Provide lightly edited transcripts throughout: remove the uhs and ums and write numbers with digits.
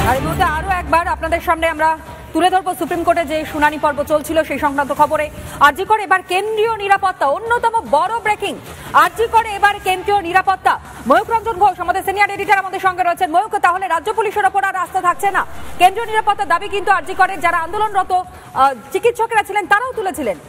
আর এই মুহূর্তে আরো একবার আপনাদের সামনে আমরা তুলে ধরবো সুপ্রিম কোর্টে যে শুনানি পর্ব চলছিল সেই সংক্রান্ত খবরে। আরজি করে এবার কেন্দ্রীয় নিরাপত্তা, অন্যতম বড় ব্রেকিং। আরজি করে এবার কেন্দ্রীয় নিরাপত্তা। ময়ূক রঞ্জন ঘোষ আমাদের সিনিয়র এডিটর আমাদের সঙ্গে রয়েছেন। ময়ূক, তাহলে রাজ্য পুলিশের ওপর আর আস্থা থাকছে না? কেন্দ্রীয় নিরাপত্তার দাবি কিন্তু আরজি করে যারা আন্দোলনরত চিকিৎসকেরা ছিলেন তারাও তুলেছিলেন।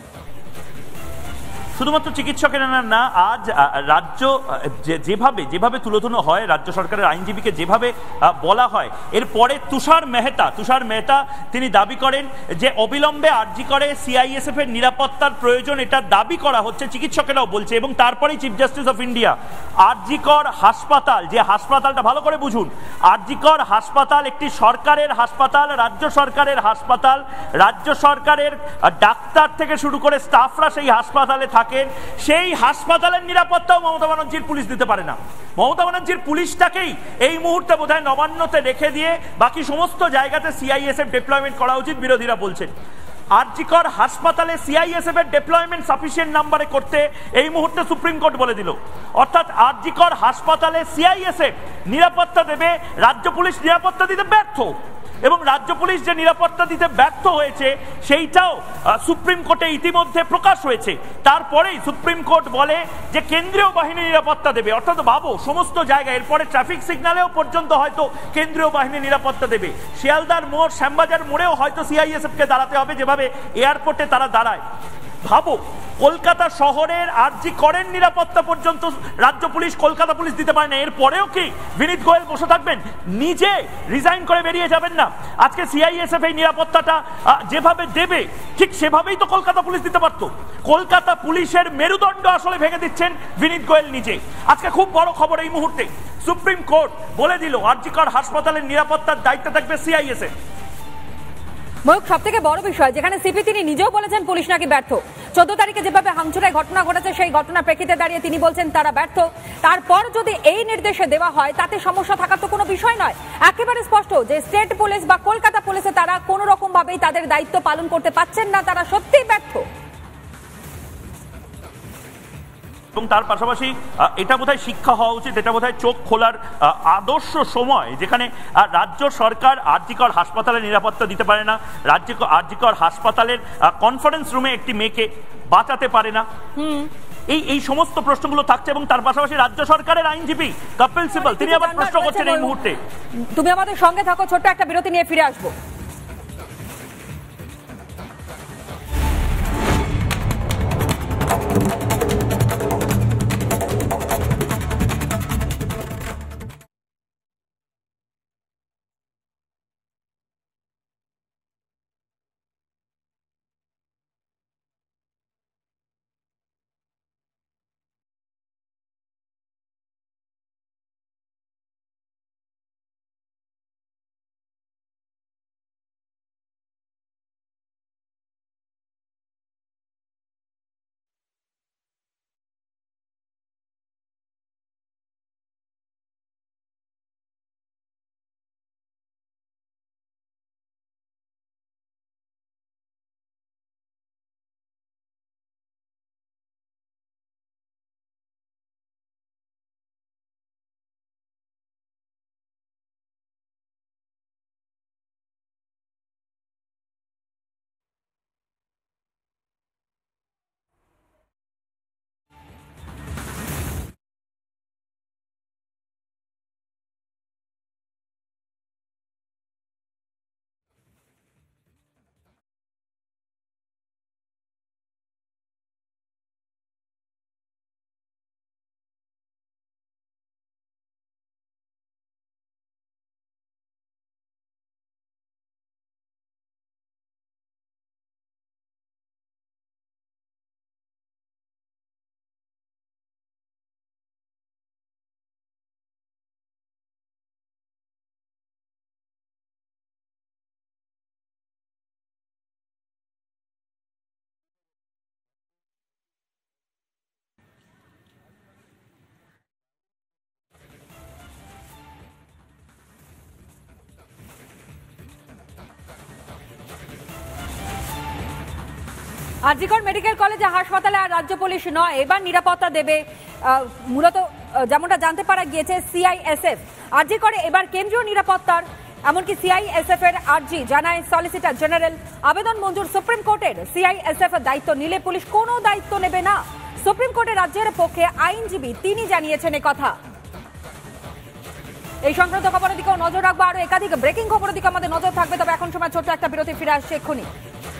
শুধুমাত্র চিকিৎসকেরা না, আজ রাজ্য যেভাবে তুলে ধরানো হয়, রাজ্য সরকারের আইনজীবীকে যেভাবে বলা হয়, এরপরে তুষার মেহতা তিনি দাবি করেন যে অবিলম্বে আরজি করে CISF এর নিরাপত্তার প্রয়োজন, এটা দাবি করা হচ্ছে, চিকিৎসকেরাও বলছে। এবং তারপরেই chief justice of India R G Kar হাসপাতাল, যে হাসপাতালটা ভালো করে বুঝুন, আরজি কর হাসপাতাল একটি সরকারের হাসপাতাল, রাজ্য সরকারের হাসপাতাল, রাজ্য সরকারের ডাক্তার থেকে শুরু করে স্টাফরা সেই হাসপাতালে থাকে। সেই হাসপাতালের নিরাপত্তাও মমতা ব্যানার্জির পুলিশ দিতে পারে না। মমতা ব্যানার্জির পুলিশটাকেই এই মুহূর্তে বোধহয় নবান্নতে রেখে দিয়ে বাকি সমস্ত জায়গাতে CISF ডেপ্লয়মেন্ট করা উচিত, বিরোধীরা বলছেন। আরজি কর হাসপাতালে CISF এর ডেপ্লয়মেন্ট সাফিসিয়েন্ট নাম্বারে করতে এই মুহূর্তে সুপ্রিম কোর্ট বলে দিল। অর্থাৎ আরজি কর হাসপাতালে CISF নিরাপত্তা দেবে, রাজ্য পুলিশ নিরাপত্তা দিতে ব্যর্থ। এবং রাজ্য পুলিশ যে নিরাপত্তা দিতে ব্যর্থ হয়েছে সেইটাও সুপ্রিম কোর্টে ইতিমধ্যে প্রকাশ হয়েছে। তারপরেই সুপ্রিম কোর্ট বলে যে কেন্দ্রীয় বাহিনী নিরাপত্তা দেবে। অর্থাৎ ভাবো, সমস্ত জায়গায়, এরপরে ট্রাফিক সিগন্যালেও পর্যন্ত হয়তো কেন্দ্রীয় বাহিনী নিরাপত্তা দেবে। শিয়ালদার মোড়, শ্যামবাজার মোড়েও হয়তো CISF কে দাঁড়াতে হবে যেভাবে এয়ারপোর্টে তারা দাঁড়ায়। ভাবো, কলকাতা শহরের আরজি করের নিরাপত্তা পর্যন্ত রাজ্য পুলিশ, কলকাতা পুলিশ দিতে পারে না। এরপরেও কি বিনীত গোয়েল বসে থাকবেন? নিজে রিজাইন করে বেরিয়ে যাবেন না? আজকে CISF এই নিরাপত্তাটা যেভাবে দেবে ঠিক সেভাবেই তো কলকাতা পুলিশ দিতে পারতো। কলকাতা পুলিশের মেরুদণ্ড আসলে ভেঙে দিচ্ছেন বিনীত গোয়েল নিজে। আজকে খুব বড় খবর এই মুহূর্তে, সুপ্রিম কোর্ট বলে দিল আরজি কর হাসপাতালের নিরাপত্তার দায়িত্ব থাকবে CISF। ময়ূক, সব থেকে বড় বিষয় যেখানে সিপি তিনি নিজেও বলেছেন পুলিশ নাকি ব্যর্থ। 14 তারিখে যেভাবে হামচুরায় ঘটনা ঘটেছে সেই ঘটনার প্রেক্ষিতে দাঁড়িয়ে তিনি বলছেন তারা ব্যর্থ। তারপর যদি এই নির্দেশে দেওয়া হয় তাতে সমস্যা থাকার তো কোনো বিষয় নয়। একেবারে স্পষ্ট যে স্টেট পুলিশ বা কলকাতা পুলিশে তারা কোনো রকম ভাবেই তাদের দায়িত্ব পালন করতে পারছেন না, তারা সত্যিই ব্যর্থ। এবং তার পাশাপাশি এটা বোধহয় শিক্ষা হওয়া উচিত, এটা বোধহয় চোখ খোলার আদর্শ সময়, যেখানে রাজ্য সরকার আরজি কর হাসপাতালের নিরাপত্তা দিতে পারে না, আরজি কর হাসপাতালের কনফারেন্স রুমে একটি মেয়েকে বাঁচাতে পারে না। এই সমস্ত প্রশ্নগুলো থাকছে। এবং তার পাশাপাশি রাজ্য সরকারের আইনজীবী কপিল সিবাল তিনি আবার প্রশ্ন করছেন এই মুহূর্তে। তুমি আমাদের সঙ্গে থাকো, ছোট্ট একটা বিরতি নিয়ে ফিরে আসবো। আরজিকর মেডিকেল কলেজ হাসপাতালে আর রাজ্য পুলিশ নয়, এবার নিরাপত্তা দেবে মূলত যেমনটা জানতে পারা গিয়েছে CISF। আরজিকরে এবার কেন্দ্রীয় নিরাপত্তার এমনকি CISF এর আর্জি জানায় সলিসিটর জেনারেল, আবেদন মঞ্জুর সুপ্রিম কোর্টের। CISF এর দায়িত্ব নিলে পুলিশ কোনো দায়িত্ব নেবে না। সুপ্রিম কোর্টে রাজ্যের পক্ষে আইনজীবী তিনি জানিয়েছেন কথা। এই সংক্রান্ত খবরের দিকেও নজর রাখবো, আরো একাধিক ব্রেকিং খবরের দিকে আমাদের নজর থাকবে। তবে এখন সময় ছোট্ট একটা বিরতি, ফিরে আসছে এক্ষুনি।